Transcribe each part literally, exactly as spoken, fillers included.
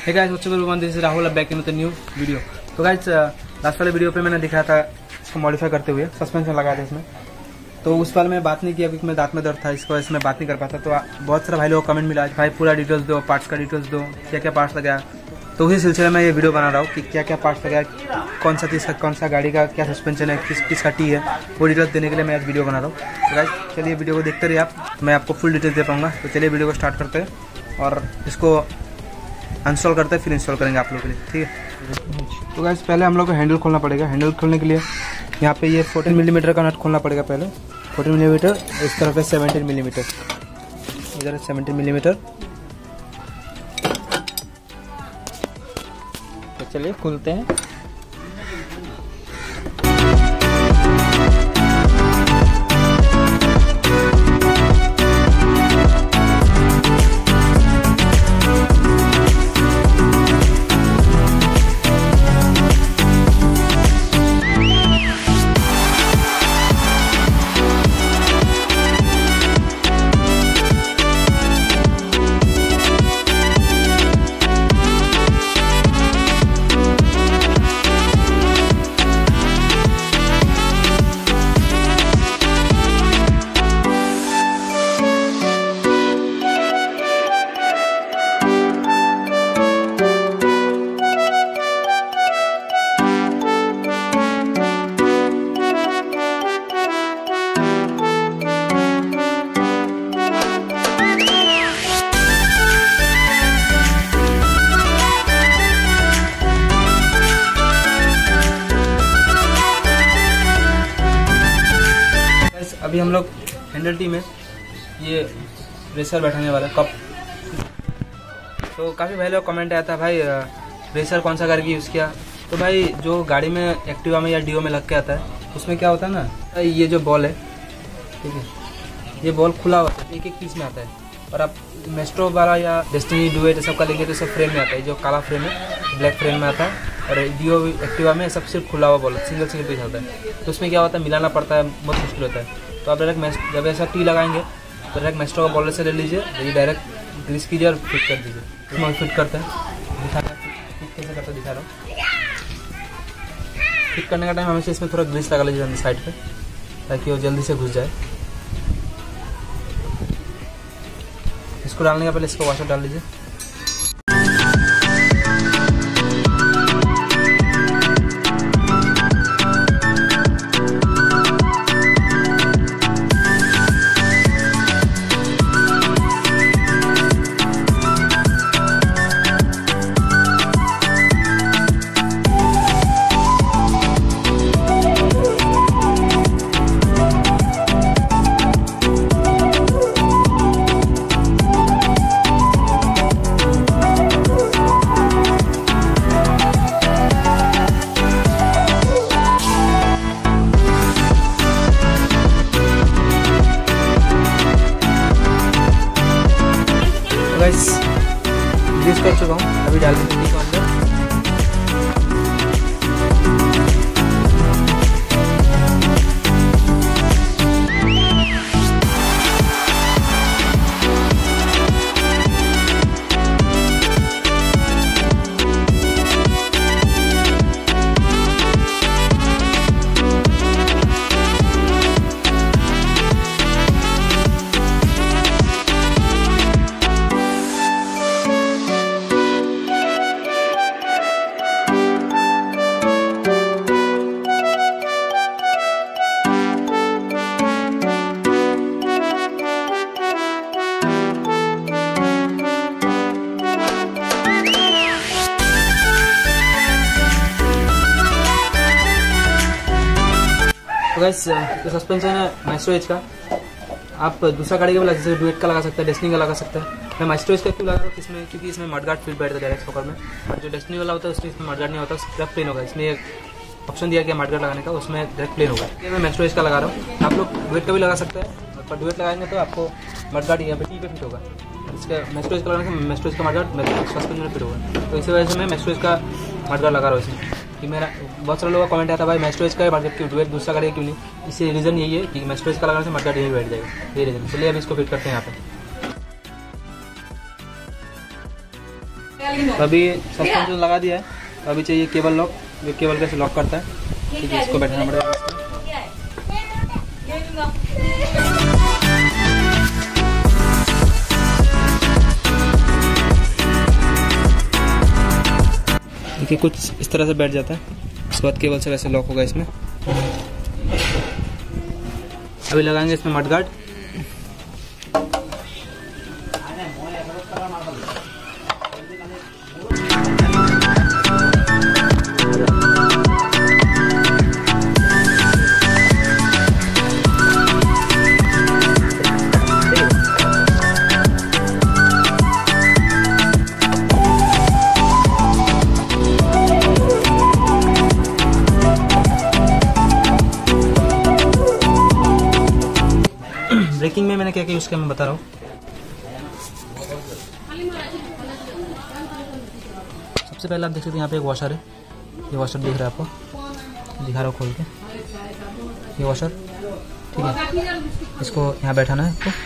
Hey guys, what's up, this is Rahul, अब back in with new video. तो guys, last वाले video पे मैंने दिखाया था इसको मॉडिफाई करते हुए, सस्पेंशन लगाया था इसमें। तो उस वाले में बात नहीं किया क्योंकि मैं दांत में दर्द था, इसको वजह से मैं बात नहीं कर पाता। तो बहुत सारे भाई लोगों को कमेंट मिला, भाई पूरा डिटेल्स दो, पार्ट्स का डिटेल्स दो, क्या क्या पार्ट्स लगाया। तो उसी सिलसिले में ये वीडियो बना रहा हूँ कि क्या क्या पार्ट्स लगाया, कौन सा चीज़ का, कौन सा गाड़ी का क्या सस्पेंशन है, किस किस का टी है, वो डिटेल्स देने के लिए मैं आज वीडियो बना रहा हूँ। तो गाइस चलिए वीडियो को देखते रहिए आप, मैं आपको फुल डिटेल्स दे पाऊँगा। तो चलिए वीडियो को स्टार्ट करते हैं और इसको इंस्टॉल करते हैं, फिर इंस्टॉल करेंगे आप लोगों के लिए, ठीक है। तो गाइस पहले हम लोग को हैंडल खोलना पड़ेगा। हैंडल खोलने के लिए यहाँ पे ये फोर्टीन मिलीमीटर का नट खोलना पड़ेगा। पहले फोर्टीन मिलीमीटर, इस तरफ है सेवनटीन मिलीमीटर, इधर है सेवनटीन मिलीमीटर। तो चलिए खोलते हैं। अभी हम लोग हैंडल टी में ये रेसर बैठाने वाला कप। तो काफ़ी भाई लोग कमेंट आया था, भाई रेसर कौन सा करके यूज़ किया। तो भाई जो गाड़ी में एक्टिवा में या डीओ में लग के आता है, उसमें क्या होता है ना, ये जो बॉल है, ठीक है, ये बॉल खुला होता है, एक एक पीस में आता है। और आप मेस्ट्रो वाला या डेस्टिनी डुएट सब का लेंगे तो सब फ्रेम में आता है, जो काला फ्रेम है, ब्लैक फ्रेम में आता है। और डीओ एक्टिवा में सब सिर्फ खुला हुआ बॉल, सिंगल सिंगल पीस होता है। तो उसमें क्या होता है, मिलाना पड़ता है, बहुत मुश्किल होता है। तो आप डायरेक्ट जब ऐसा टी लगाएंगे तो डायरेक्ट मेस्ट्रो का बॉलर से ले लीजिए, ये डायरेक्ट ग्रीस कीजिए और फिट कर दीजिए। इसमें फिट करते हैं, दिखा फिट कैसे करते दिखा रहा हूँ। फिट करने का टाइम हमेशा इसमें थोड़ा ग्रीस लगा लीजिए साइड पे, ताकि वो जल्दी से घुस जाए। इसको डालने का पहले इसको वॉशर डाल लीजिए। गाइस यूज कर चुका हूँ, अभी डाल देंगे टी को अंदर। तो गाइस जो सस्पेंशन है माइस्ट्रो एज का, आप दूसरा गाड़ी का भी जैसे डुएट का लगा सकते हैं, डेस्टिनी का लगा सकते हैं। मैं माइस्ट्रो एज का क्यों लगा रहा हूँ, इसमें क्योंकि इसमें मडगार्ड फिट बैठता है डायरेक्ट फोकर में। और जो डेस्टिनी वाला होता है उसमें इसमें मडगार्ड नहीं होता, सिर्फ प्लेन होगा। इसमें एक ऑप्शन दिया गया मडगार्ड लगाने का, उसमें डायरेक्ट प्लेन होगा। ये मैं माइस्ट्रो एज का लगा रहा हूँ, आप लोग डुएट का भी लगा सकते हैं। पर डुएट लगाएंगे तो आपको मडगार्ड यहाँ पे टी पे फिट होगा। इसका मेस्ट्रोइज का लगाने से मेस्ट्रोइज का मडगार्ड सस्पेंशन में फिट होगा। तो इसी वजह से मैं मेस्ट्रोइज का मडगार्ड लगा रहा हूँ इसमें। कि मेरा बहुत सारे लोगों का कमेंट आता है भाई मेस्ट्रोइज का मडगार्ड क्यों डुएट दूसरा गाड़ी क्यों नहीं। इसी रीज़न यही है कि मेस्ट्रोइज का लगाने से मडगार्ड यही बैठ जाएगा, ये रीज़न। चलिए अब इसको फिट करते हैं यहाँ पे। तो अभी सस्पेंशन लगा दिया है, तो अभी चाहिए केबल लॉक। जो केबल कैसे लॉक करता है, ठीक है, इसको बैठाना पड़ेगा। देखिए कुछ इस तरह से बैठ जाता है, उसके बाद केबल से वैसे लॉक होगा इसमें। अभी लगाएंगे इसमें मडगार्ड। ब्रेकिंग में मैंने क्या क्या यूज़ किया मैं बता रहा हूँ। सबसे पहले आप देख सकते हैं यहाँ पे एक वॉशर है, ये वॉशर दिख रहा है आपको, दिखा रहा हूँ खोल के, ये वॉशर, ठीक है। इसको यहाँ बैठाना है आपको।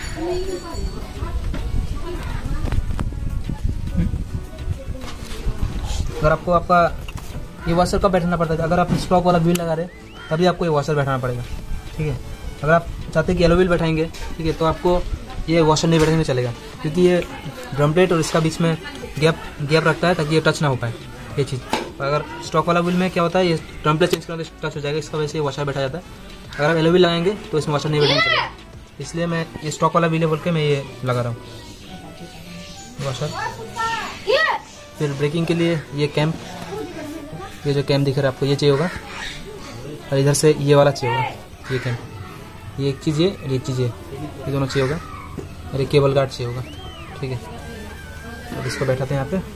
अगर आपको आपका ये वॉशर कब बैठाना पड़ता है, अगर आप स्टॉक वाला व्हील लगा रहे तभी आपको ये वॉशर बैठाना पड़ेगा, ठीक है। अगर आप चाहते हैं कि येलो व्हील बैठाएंगे, ठीक है, तो आपको ये वॉशर नहीं बैठाने चलेगा, क्योंकि ये ड्रम प्लेट और इसका बीच में गैप गैप रखता है ताकि ये टच ना हो पाए ये चीज़। अगर स्टॉक वाला व्हील में क्या होता है, ये ड्रम प्लेट चेंज करके टच हो जाएगा, इसका वजह से ये वॉशर बैठा जाता है। अगर आप येलो व्हील लगाएंगे तो इसमें वॉशर नहीं बैठाने चलेगा, इसलिए मैं ये स्टॉक वाला व्हील बोल के मैं ये लगा रहा हूँ वॉशर। फिर ब्रेकिंग के लिए ये कैम्प, ये जो कैम्प दिख रहा है आपको, ये चाहिए होगा, और इधर से ये वाला चाहिए होगा, ये कैम्प, ये एक चीज़ है और एक चीज़ है, ये दोनों चाहिए होगा, और एक केबल गार्ड चाहिए होगा, ठीक है। अब इसको बैठाते हैं यहाँ पे।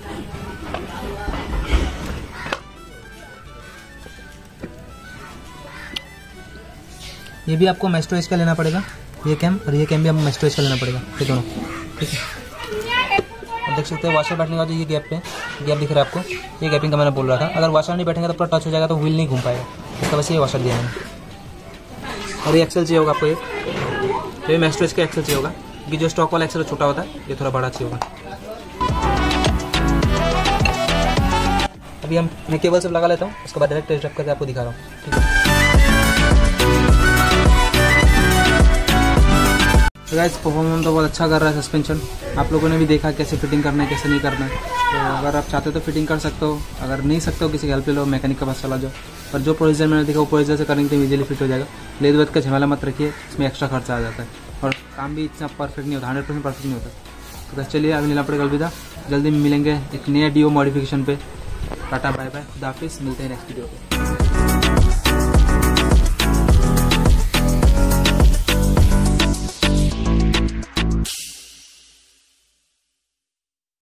ये भी आपको मैस्ट्रोइज का लेना पड़ेगा, ये कैम और ये कैम भी आपको मैस्ट्रोइज का लेना पड़ेगा, ये दोनों, ठीक है। अब देख सकते हैं वॉशर बैठने के बाद ये गैप पे गैप दिख रहा है आपको, ये गैपिंग का मैंने बोल रहा था। अगर वॉशर नहीं बैठेंगे तो पूरा टच हो जाएगा, तो व्हील नहीं घूम पाएगा, इसका वजह से ये वॉशर दिया मैंने। और ये एक्सेल चाहिए होगा आपको, एक तो ये मैस्ट्रोइज का एक्सेल चाहिए होगा, क्योंकि जो स्टॉक वाला एक्सेल छोटा होता है, ये थोड़ा बड़ा चाहिए होगा। अभी हम मैं केबल सब लगा लेता हूँ, उसके बाद डायरेक्ट टेस्ट ड्राइव करके आपको दिखा रहा हूँ, ठीक है। तो गाइस परफॉर्मेंस तो बहुत अच्छा कर रहा है सस्पेंशन। आप लोगों ने भी देखा कैसे फिटिंग करना है, कैसे नहीं करना है। तो अगर आप चाहते हो तो फिटिंग कर सकते हो, अगर नहीं सकते हो किसी हेल्प ले लो, मैकेनिक के पास चला जाओ। पर जो प्रोसीजर मैंने देखा वो प्रोसीजर से करेंगे तो इजीली फिट हो जाएगा। लेद वेद का झमेला मत रखिए, इसमें एक्स्ट्रा खर्चा आ जाता है और काम भी इतना परफेक्ट नहीं होता, हंड्रेड परसेंट परफेक्ट नहीं होता। तो बस चलिए अभी मिलना पड़ेगा, अलविदा। जल्दी मिलेंगे एक नया डीओ मॉडिफिकेशन पे। टाटा बाय बाय, खुदा हाफिज़, मिलते हैं नेक्स्ट वीडियो पे।